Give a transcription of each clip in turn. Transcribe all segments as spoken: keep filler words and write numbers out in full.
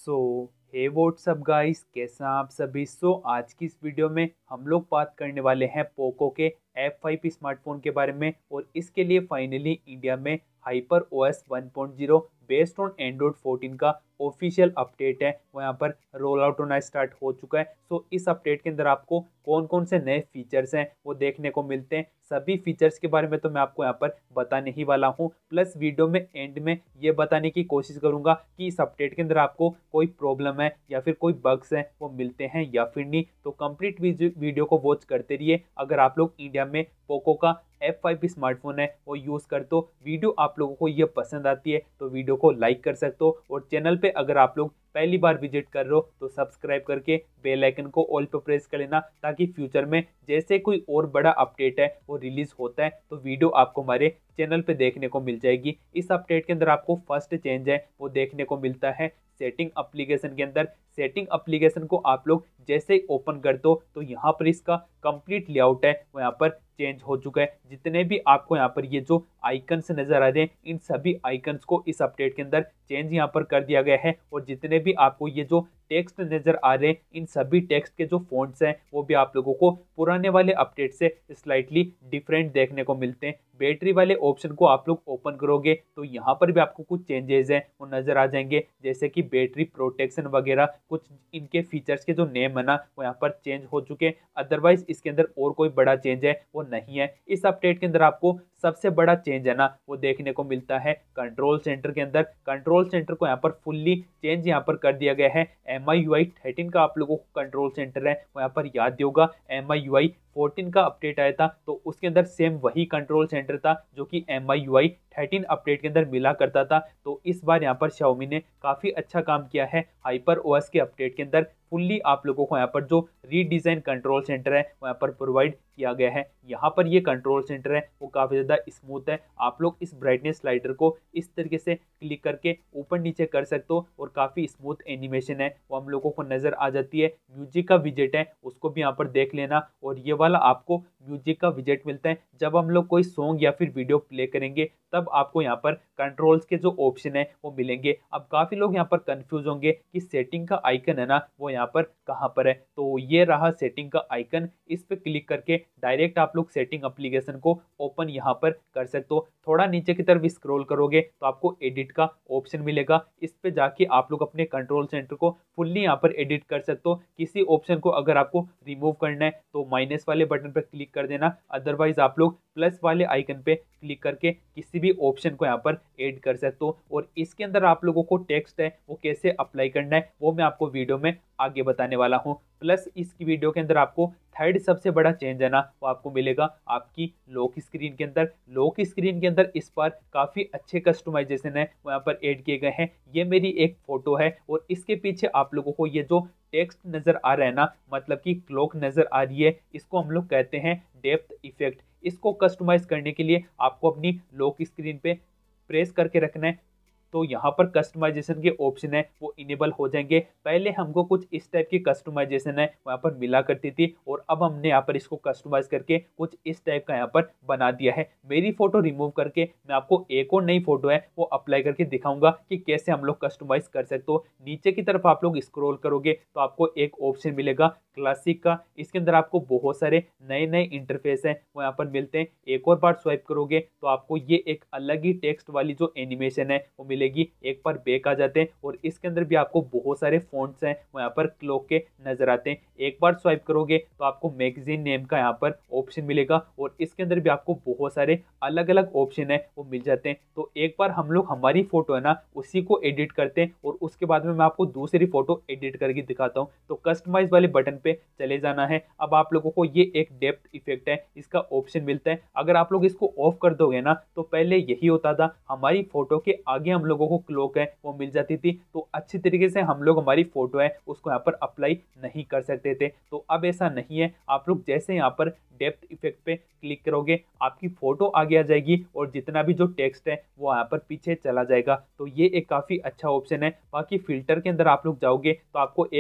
सो हे WhatsApp guys, कैसे हैं आप सभी। सो आज की इस वीडियो में हम लोग बात करने वाले हैं पोको के एफ फाइव स्मार्टफोन के बारे में। और इसके लिए फाइनली इंडिया में hyper OS one point zero based on Android fourteen का ऑफिशियल अपडेट है वो यहाँ पर रोल आउट होना स्टार्ट हो चुका है। सो इस अपडेट के अंदर आपको कौन कौन से नए फीचर्स हैं वो देखने को मिलते हैं। सभी फीचर्स के बारे में तो मैं आपको यहाँ पर बताने ही वाला हूँ, प्लस वीडियो में एंड में ये बताने की कोशिश करूंगा कि इस अपडेट के अंदर आपको कोई प्रॉब्लम है या फिर कोई बग्स हैं वो मिलते हैं या फिर नहीं। तो कंप्लीट वीडियो को वॉच करते रहिए। अगर आप लोग इंडिया में पोको का एफ फाइव स्मार्टफोन है वो यूज़ करते हो, वीडियो आप लोगों को ये पसंद आती है तो वीडियो को लाइक कर सकते हो। और चैनल पे अगर आप लोग पहली बार विजिट कर रहे हो तो सब्सक्राइब करके बेल आइकन को ऑल पे प्रेस कर लेना, ताकि फ्यूचर में जैसे कोई और बड़ा अपडेट है वो रिलीज होता है तो वीडियो आपको हमारे चैनल पे देखने को मिल जाएगी। इस अपडेट के अंदर आपको फर्स्ट चेंज है वो देखने को मिलता है सेटिंग एप्लीकेशन के अंदर। सेटिंग एप्लीकेशन को आप लोग जैसे ही ओपन कर दो तो यहाँ पर इसका कंप्लीट लेआउट है वो यहाँ पर चेंज हो चुका है। जितने भी आपको यहाँ पर ये जो आइकन्स नजर आ रहे हैं इन सभी आइकन्स को इस अपडेट के अंदर चेंज यहाँ पर कर दिया गया है। और जितने भी आपको ये जो टेक्स्ट नजर आ रहे हैं इन सभी टेक्स्ट के जो फॉन्ट्स हैं वो भी आप लोगों को पुराने वाले अपडेट से स्लाइटली डिफरेंट देखने को मिलते हैं। बैटरी वाले ऑप्शन को आप लोग ओपन करोगे तो यहाँ पर भी आपको कुछ चेंजेस हैं वो नजर आ जाएंगे, जैसे कि बैटरी प्रोटेक्शन वगैरह कुछ इनके फीचर्स के जो नेम है ना वो यहाँ पर चेंज हो चुके हैं। अदरवाइज इसके अंदर और कोई बड़ा चेंज है वो नहीं है। इस अपडेट के अंदर आपको सबसे बड़ा चेंज है ना वो देखने को मिलता है कंट्रोल सेंटर के अंदर। कंट्रोल सेंटर को यहाँ पर फुल्ली चेंज यहाँ पर कर दिया गया है। M I U I thirteen का आप लोगों को कंट्रोल सेंटर है वो यहाँ पर याद होगा। M I U I fourteen का अपडेट आया था तो उसके अंदर सेम वही कंट्रोल सेंटर था जो कि M I U I thirteen update के अंदर मिला करता था। तो इस बार यहाँ पर Xiaomi ने काफी अच्छा काम किया है हाइपर ओएस के अपडेट के अंदर। फुल्ली आप लोगों को यहाँ पर जो रीडिजाइन कंट्रोल सेंटर है वो यहाँ पर प्रोवाइड किया गया है। यहाँ पर ये कंट्रोल सेंटर है वो काफी ज्यादा स्मूथ है। आप लोग इस ब्राइटनेस स्लाइडर को इस तरीके से क्लिक करके ऊपर नीचे कर सकते हो और काफी स्मूथ एनिमेशन है वो हम लोगों को नजर आ जाती है। म्यूजिक का विजेट है उसको भी यहाँ पर देख लेना। और ये वाला आपको म्यूजिक का विजेट मिलता है जब हम लोग कोई सॉन्ग या फिर वीडियो प्ले करेंगे तब आपको यहाँ पर कंट्रोल्स के जो ऑप्शन है वो मिलेंगे। अब काफी लोग यहाँ पर कंफ्यूज होंगे कि सेटिंग का आइकन है ना वो यहाँ पर कहाँ पर है। तो ये रहा सेटिंग का आइकन, इस पे क्लिक करके डायरेक्ट आप लोग सेटिंग एप्लीकेशन को ओपन यहाँ पर कर सकते हो। थोड़ा नीचे की तरफ स्क्रॉल करोगे तो आपको एडिट का ऑप्शन मिलेगा। इस पे जाके आप लोग अपने कंट्रोल सेंटर को फुल्ली यहाँ पर एडिट कर सकते हो। किसी ऑप्शन को अगर आपको रिमूव करना है तो माइनस वाले बटन पर क्लिक कर देना, अदरवाइज आप लोग प्लस वाले आइकन पे क्लिक करके किसी भी ऑप्शन को यहाँ पर ऐड कर सकते हो। और इसके अंदर आप लोगों को टेक्स्ट है वो कैसे अप्लाई करना है वो मैं आपको वीडियो में आगे बताने वाला हूँ। प्लस इस वीडियो के अंदर आपको थर्ड सबसे बड़ा चेंज है ना वो आपको मिलेगा आपकी लॉक स्क्रीन के अंदर। लॉक स्क्रीन के अंदर इस पर काफी अच्छे कस्टमाइजेशन है वो यहाँ पर ऐड किए गए हैं। ये मेरी एक फोटो है और इसके पीछे आप लोगों को ये जो टेक्स्ट नजर आ रहा है ना, मतलब कि क्लॉक नजर आ रही है, इसको हम लोग कहते हैं डेप्थ इफेक्ट। इसको कस्टमाइज करने के लिए आपको अपनी लॉक स्क्रीन पे प्रेस करके रखना है तो यहाँ पर कस्टमाइजेशन के ऑप्शन है वो इनेबल हो जाएंगे। पहले हमको कुछ इस टाइप की कस्टमाइजेशन है वहाँ पर मिला करती थी और अब हमने यहाँ पर इसको कस्टमाइज करके कुछ इस टाइप का यहाँ पर बना दिया है। मेरी फोटो रिमूव करके मैं आपको एक और नई फोटो है वो अप्लाई करके दिखाऊंगा कि कैसे हम लोग कस्टमाइज कर सकते हो। नीचे की तरफ आप लोग स्क्रॉल करोगे तो आपको एक ऑप्शन मिलेगा क्लासिक का। इसके अंदर आपको बहुत सारे नए नए इंटरफेस हैं वो यहाँ पर मिलते हैं। एक और बार स्वाइप करोगे तो आपको ये एक अलग ही टेक्स्ट वाली जो एनिमेशन है वो मिलेगी। एक बार बैक आ जाते हैं और इसके अंदर भी आपको बहुत सारे फॉन्ट्स हैं वो यहाँ पर क्लॉक के नजर आते हैं। एक बार स्वाइप करोगे तो आपको मैगजीन नेम का यहाँ पर ऑप्शन मिलेगा और इसके अंदर भी आपको बहुत सारे अलग अलग ऑप्शन है वो मिल जाते हैं। तो एक बार हम लोग हमारी फोटो है ना उसी को एडिट करते हैं और उसके बाद में मैं आपको दूसरी फोटो एडिट करके दिखाता हूँ। तो कस्टमाइज वाले बटन पे चले जाना है। अब आप लोगों को ये एक डेप्थ इफेक्ट है इसका ऑप्शन मिलता है। अगर आप लोग इसको ऑफ कर दोगे ना तो पहले यही होता था, हमारी फोटो के आगे हम लोगों को क्लॉक है वो मिल जाती थी तो अच्छी तरीके से हम लोग हमारी फोटो है उसको यहाँ पर अप्लाई नहीं कर सकते थे। तो अब ऐसा नहीं है, आप लोग जैसे यहाँ पर डेप्थ इफेक्ट पे क्लिक करोगे आपकी फोटो आगे आ जाएगी और जितना भी जो टेक्स्ट है वो यहाँ पर पीछे चला जाएगा। तो ये एक काफी अच्छा ऑप्शन है। बाकी फिल्टर के अंदर आप लोग जाओगे तो आपको एक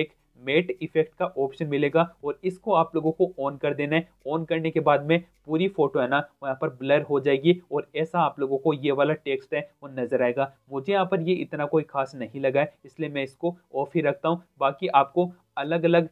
मेट इफेक्ट का ऑप्शन मिलेगा और इसको आप लोगों को ऑन कर देना है। ऑन करने के बाद में पूरी फोटो है ना वो यहाँ पर ब्लर हो जाएगी और ऐसा आप लोगों को ये वाला टेक्स्ट है वो नजर आएगा। मुझे यहाँ पर ये इतना कोई खास नहीं लगा है, इसलिए मैं इसको ऑफ ही रखता हूँ। बाकी आपको अलग अलग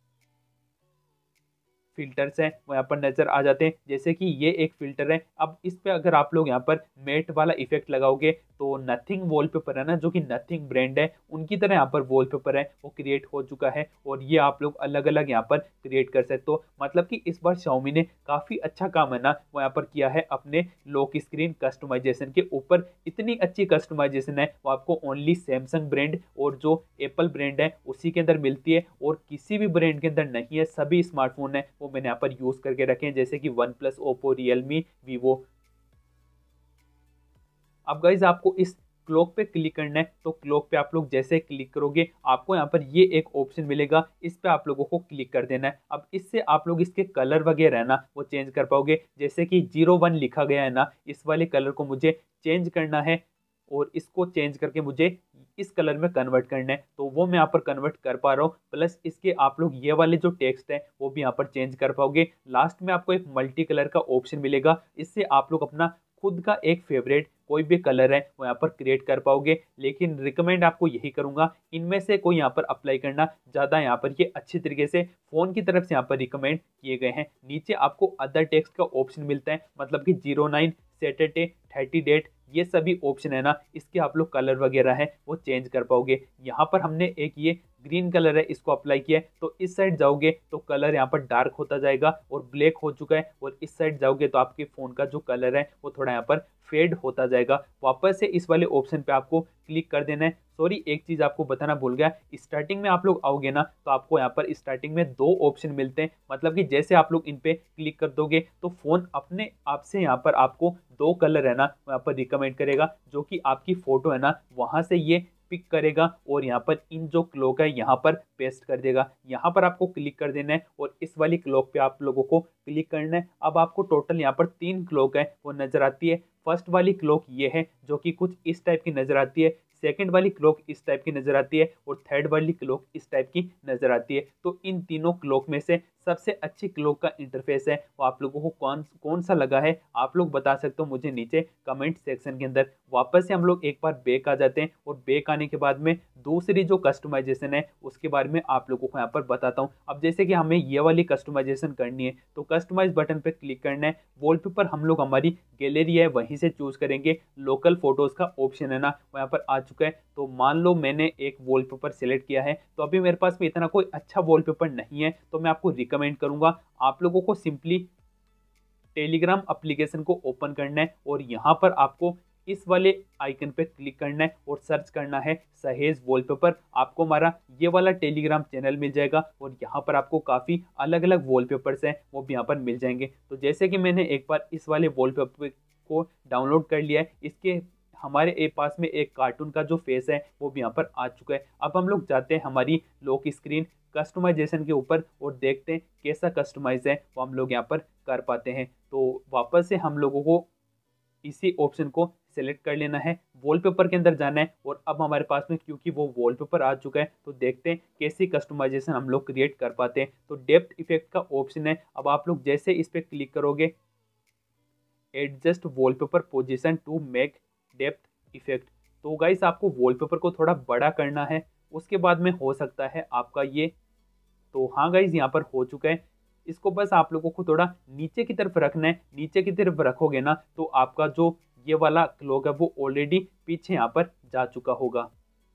फिल्टर्स हैं वो यहाँ पर नजर आ जाते हैं, जैसे कि ये एक फिल्टर है। अब इस पे अगर आप लोग यहाँ पर मेट वाला इफेक्ट लगाओगे तो नथिंग वॉलपेपर है ना, जो कि नथिंग ब्रांड है, उनकी तरह यहाँ पर वॉलपेपर है वो क्रिएट हो चुका है और ये आप लोग अलग अलग यहाँ पर क्रिएट कर सकते हो। मतलब कि इस बार Xiaomi ने काफी अच्छा काम है ना वो यहाँ पर किया है अपने लॉक स्क्रीन कस्टमाइजेशन के ऊपर। इतनी अच्छी कस्टमाइजेशन है वो आपको ओनली सैमसंग ब्रांड और जो एप्पल ब्रांड है उसी के अंदर मिलती है और किसी भी ब्रांड के अंदर नहीं है। सभी स्मार्टफोन है वो मैंने यहाँ पर यूज करके रखे हैं, जैसे कि OnePlus, Oppo, Realme, Vivo. अब गाइज आपको इस क्लॉक पे क्लिक करना है, तो क्लॉक पे आप लोग जैसे क्लिक करोगे आपको यहाँ पर ये एक ऑप्शन मिलेगा, इस पे आप लोगों को क्लिक कर देना है। अब इससे आप लोग इसके कलर वगैरह है ना वो चेंज कर पाओगे, जैसे कि जीरो वन लिखा गया है ना, इस वाले कलर को मुझे चेंज करना है और इसको चेंज करके मुझे इस कलर में कन्वर्ट करना है, तो वो मैं यहाँ पर कन्वर्ट कर पा रहा हूँ। प्लस इसके आप लोग ये वाले जो टेक्स्ट है वो भी यहाँ पर चेंज कर पाओगे। लास्ट में आपको एक मल्टी कलर का ऑप्शन मिलेगा, इससे आप लोग अपना खुद का एक फेवरेट कोई भी कलर है वो यहाँ पर क्रिएट कर पाओगे। लेकिन रिकमेंड आपको यही करूंगा, इनमें से कोई यहाँ पर अप्लाई करना ज़्यादा यहाँ पर ये अच्छी तरीके से फ़ोन की तरफ से यहाँ पर रिकमेंड किए गए हैं। नीचे आपको अदर टेक्स्ट का ऑप्शन मिलता है, मतलब कि zero nine, Saturday, thirty date, ये सभी ऑप्शन है ना, इसके आप लोग कलर वगैरह है वो चेंज कर पाओगे। यहाँ पर हमने एक ये ग्रीन कलर है इसको अप्लाई किया है, तो इस साइड जाओगे तो कलर यहाँ पर डार्क होता जाएगा और ब्लैक हो चुका है, और इस साइड जाओगे तो आपके फ़ोन का जो कलर है वो थोड़ा यहाँ पर फेड होता जाएगा। वापस से इस वाले ऑप्शन पे आपको क्लिक कर देना है। सॉरी, एक चीज़ आपको बताना भूल गया, स्टार्टिंग में आप लोग आओगे ना तो आपको यहाँ पर स्टार्टिंग में दो ऑप्शन मिलते हैं, मतलब कि जैसे आप लोग इन पे क्लिक कर दोगे तो फ़ोन अपने आप से यहाँ पर आपको दो कलर है ना यहाँ पर रिकमेंड करेगा, जो कि आपकी फ़ोटो है ना वहाँ से ये पिक करेगा और यहाँ पर इन जो क्लॉक है यहाँ पर पेस्ट कर देगा। यहाँ पर आपको क्लिक कर देना है और इस वाली क्लॉक पे आप लोगों को क्लिक करना है। अब आपको टोटल यहाँ पर तीन क्लॉक है वो नजर आती है। फर्स्ट वाली क्लॉक ये है जो कि कुछ इस टाइप की नजर आती है, सेकंड वाली क्लॉक इस टाइप की नजर आती है और थर्ड वाली क्लॉक इस टाइप की नजर आती है। तो इन तीनों क्लॉक में से सबसे अच्छी क्लॉक का इंटरफेस है वो आप लोगों को कौन कौन सा लगा है आप लोग बता सकते हो मुझे नीचे कमेंट सेक्शन के अंदर। वापस से हम लोग एक बार बैक आ जाते हैं और बैक आने के बाद में दूसरी जो कस्टमाइजेशन है उसके बारे में आप लोगों को यहाँ पर बताता हूँ। अब जैसे कि हमें ये वाली कस्टमाइजेशन करनी है तो कस्टमाइज बटन पर क्लिक करना है। वॉलपेपर हम लोग हमारी गैलरी है वहीं से चूज करेंगे। लोकल फोटोज का ऑप्शन है ना वो यहाँ पर आ चुका है। तो मान लो मैंने एक वॉलपेपर सिलेक्ट किया है, तो अभी मेरे पास में इतना कोई अच्छा वॉलपेपर नहीं है, तो मैं आपको रिकमेंड करूंगा आप लोगों को सिंपली टेलीग्राम एप्लीकेशन को ओपन करना है और यहाँ पर आपको इस वाले आइकन पे क्लिक करना है और सर्च करना है सहेज वॉलपेपर। आपको हमारा ये वाला टेलीग्राम चैनल मिल जाएगा और यहाँ पर आपको काफ़ी अलग अलग वॉलपेपर्स हैं वो भी यहाँ पर मिल जाएंगे। तो जैसे कि मैंने एक बार इस वाले वॉलपेपर को डाउनलोड कर लिया है, इसके हमारे एक पास में एक कार्टून का जो फेस है वो भी यहाँ पर आ चुका है। अब हम लोग जाते हैं हमारी लॉक स्क्रीन कस्टमाइजेशन के ऊपर और देखते हैं कैसा कस्टमाइज है वो हम लोग यहाँ पर कर पाते हैं। तो वापस से हम लोगों को इसी ऑप्शन को सेलेक्ट कर लेना है, वॉलपेपर के अंदर जाना है और अब हमारे पास में क्योंकि वो वॉलपेपर आ चुका है तो देखते हैं कैसी कस्टमाइजेशन हम लोग क्रिएट कर पाते हैं। तो डेप्थ इफेक्ट का ऑप्शन है, अब आप लोग जैसे इस पर क्लिक करोगे adjust wallpaper position to make depth effect, तो गाइस आपको वॉलपेपर को थोड़ा बड़ा करना है, उसके बाद में हो सकता है आपका ये, तो हाँ गाइस यहाँ पर हो चुका है। इसको बस आप लोगों को थोड़ा नीचे की तरफ रखना है, नीचे की तरफ रखोगे ना तो आपका जो ये वाला क्लॉक है वो ऑलरेडी पीछे यहाँ पर जा चुका होगा।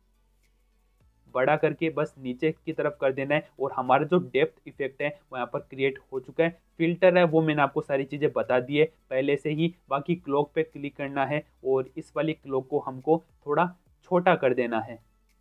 बड़ा करके बस नीचे की तरफ कर देना है और हमारा जो डेप्थ इफेक्ट है वो यहाँ पर क्रिएट हो चुका है। फिल्टर है वो मैंने आपको सारी चीज़ें बता दी है पहले से ही। बाकी क्लॉक पे क्लिक करना है और इस वाली क्लॉक को हमको थोड़ा छोटा कर देना है।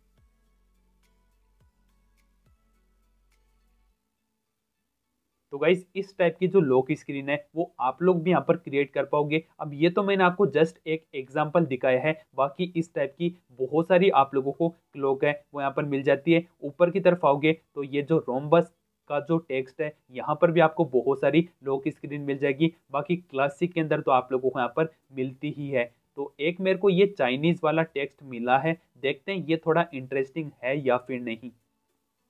तो गाइज इस टाइप की जो लॉक स्क्रीन है वो आप लोग भी यहाँ पर क्रिएट कर पाओगे। अब ये तो मैंने आपको जस्ट एक एग्जांपल दिखाया है, बाकी इस टाइप की बहुत सारी आप लोगों को क्लॉक है वो यहाँ पर मिल जाती है। ऊपर की तरफ आओगे तो ये जो रोम्बस का जो टेक्स्ट है यहाँ पर भी आपको बहुत सारी लॉक स्क्रीन मिल जाएगी। बाकी क्लासिक के अंदर तो आप लोगों को यहाँ पर मिलती ही है। तो एक मेरे को ये चाइनीज वाला टेक्स्ट मिला है, देखते हैं ये थोड़ा इंटरेस्टिंग है या फिर नहीं।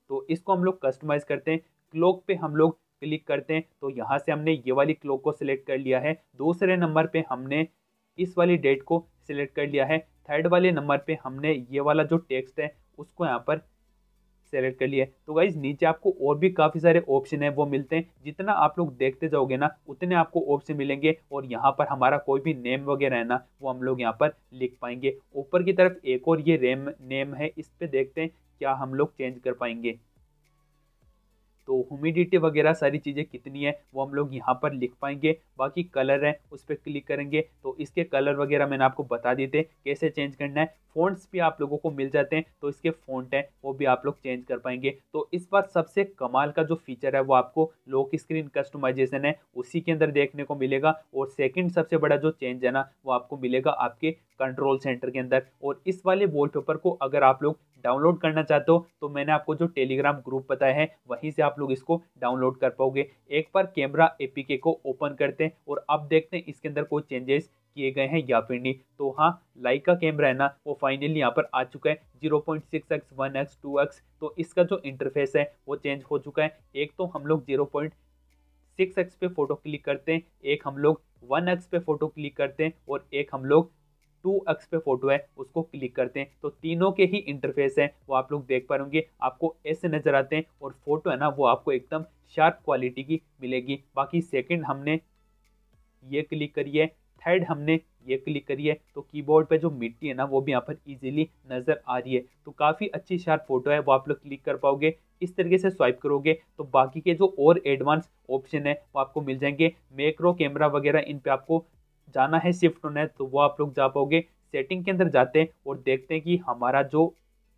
तो इसको हम लोग कस्टमाइज़ करते हैं। क्लॉक पे हम लोग क्लिक करते हैं तो यहाँ से हमने ये वाली क्लॉक को सिलेक्ट कर लिया है। दूसरे नंबर पे हमने इस वाली डेट को सिलेक्ट कर लिया है। थर्ड वाले नंबर पे हमने ये वाला जो टेक्स्ट है उसको यहाँ पर सेलेक्ट कर लिया है। तो गाइज नीचे आपको और भी काफ़ी सारे ऑप्शन है वो मिलते हैं। जितना आप लोग देखते जाओगे ना उतने आपको ऑप्शन मिलेंगे और यहाँ पर हमारा कोई भी नेम वगैरह है ना वो हम लोग यहाँ पर लिख पाएंगे। ऊपर की तरफ एक और ये रेम नेम है, इस पे देखते हैं क्या हम लोग चेंज कर पाएंगे। तो ह्यूमिडिटी वगैरह सारी चीज़ें कितनी है वो हम लोग यहाँ पर लिख पाएंगे। बाकी कलर है उस पर क्लिक करेंगे तो इसके कलर वगैरह मैंने आपको बता दिए थे कैसे चेंज करना है। फ़ॉन्ट्स भी आप लोगों को मिल जाते हैं तो इसके फ़ॉन्ट है वो भी आप लोग चेंज कर पाएंगे। तो इस बार सबसे कमाल का जो फीचर है वो आपको लॉक स्क्रीन कस्टमाइजेशन है उसी के अंदर देखने को मिलेगा। और सेकंड सबसे बड़ा जो चेंज है ना वो आपको मिलेगा आपके कंट्रोल सेंटर के अंदर। और इस वाले वॉलपेपर को अगर आप लोग डाउनलोड करना चाहते हो तो मैंने आपको जो टेलीग्राम ग्रुप बताया है वहीं से आप लोग इसको डाउनलोड कर पाओगे। एक बार कैमरा एपीके को ओपन करते हैं और अब देखते हैं इसके अंदर कोई चेंजेस किए गए हैं या फिर नहीं। तो हाँ, लाइका कैमरा है ना वो फाइनली यहाँ पर आ चुका है zero point six x, one x, two x. तो इसका जो इंटरफेस है वो चेंज हो चुका है। एक तो हम लोग ज़ीरो पॉइंट सिक्स एक्स पे फोटो क्लिक करते हैं, एक हम लोग वन एक्स पे फोटो क्लिक करते हैं और एक हम लोग टू एक्स पे फोटो है उसको क्लिक करते हैं। तो तीनों के ही इंटरफेस है वो आप लोग देख पाएंगे, आपको ऐसे नजर आते हैं और फोटो है ना वो आपको एकदम शार्प क्वालिटी की मिलेगी। बाकी सेकंड हमने ये क्लिक करी है, थर्ड हमने ये क्लिक करी है तो कीबोर्ड पे जो मिट्टी है ना वो भी यहाँ पर इजीली नज़र आ रही है। तो काफ़ी अच्छी शार्प फोटो है वो आप लोग क्लिक कर पाओगे। इस तरीके से स्वाइप करोगे तो बाकी के जो और एडवांस ऑप्शन है वो आपको मिल जाएंगे। मैक्रो कैमरा वगैरह इन पे आपको जाना है, शिफ्ट होना है तो वो आप लोग जा पाओगे। सेटिंग के अंदर जाते हैं और देखते हैं कि हमारा जो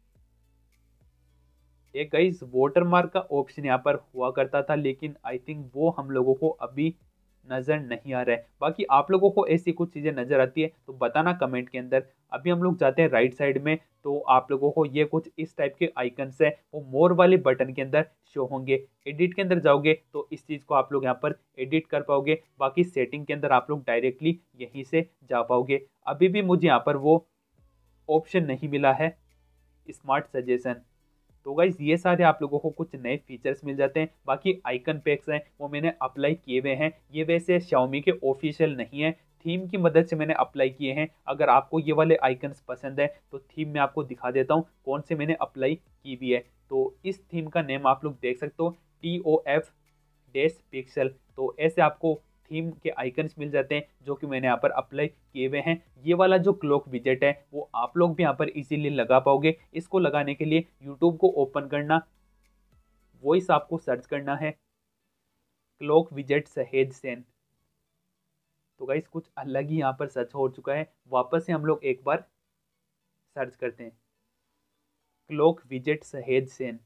एक गाइस वाटरमार्क का ऑप्शन यहाँ पर हुआ करता था लेकिन आई थिंक वो हम लोगों को अभी नज़र नहीं आ रहा है। बाकी आप लोगों को ऐसी कुछ चीज़ें नज़र आती है तो बताना कमेंट के अंदर। अभी हम लोग जाते हैं राइट साइड में तो आप लोगों को ये कुछ इस टाइप के आइकन्स है वो मोर वाले बटन के अंदर शो होंगे। एडिट के अंदर जाओगे तो इस चीज़ को आप लोग यहाँ पर एडिट कर पाओगे। बाकी सेटिंग के अंदर आप लोग डायरेक्टली यहीं से जा पाओगे। अभी भी मुझे यहाँ पर वो ऑप्शन नहीं मिला है स्मार्ट सजेशन। तो गाइज ये सारे आप लोगों को कुछ नए फीचर्स मिल जाते हैं। बाकी आइकन पैक्स हैं वो मैंने अप्लाई किए हुए हैं, ये वैसे Xiaomi के ऑफिशियल नहीं है, थीम की मदद से मैंने अप्लाई किए हैं। अगर आपको ये वाले आइकन्स पसंद है तो थीम में आपको दिखा देता हूँ कौन से मैंने अप्लाई की भी है। तो इस थीम का नेम आप लोग देख सकते हो, T O F dash pixel. तो ऐसे आपको थीम के आइकन्स मिल जाते हैं जो कि मैंने यहाँ पर अप्लाई किए हुए हैं। ये वाला जो क्लॉक विजेट है वो आप लोग भी यहाँ पर इजीली लगा पाओगे। इसको लगाने के लिए यूट्यूब को ओपन करना, वॉइस आपको सर्च करना है क्लॉक विजेट सहेज सेन। तो गाइस कुछ अलग ही यहाँ पर सर्च हो चुका है। वापस से हम लोग एक बार सर्च करते हैं क्लॉक विजेट सहेज सेन।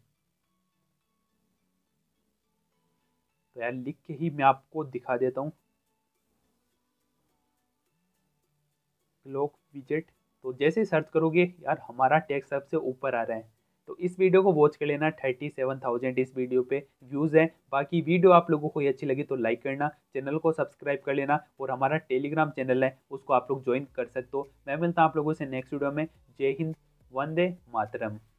तो यार लिख के ही मैं आपको दिखा देता हूँ क्लॉक विजेट। तो जैसे ही सर्च करोगे यार हमारा टेक्स्ट सबसे ऊपर आ रहा है। तो इस वीडियो को वॉच कर लेना, थर्टी सेवन थाउजेंड इस वीडियो पे व्यूज़ हैं। बाकी वीडियो आप लोगों को ये अच्छी लगी तो लाइक करना, चैनल को सब्सक्राइब कर लेना और हमारा टेलीग्राम चैनल है उसको आप लोग ज्वाइन कर सकते हो। मैं मिलता हूँ आप लोगों से नेक्स्ट वीडियो में। जय हिंद, वंदे मातरम।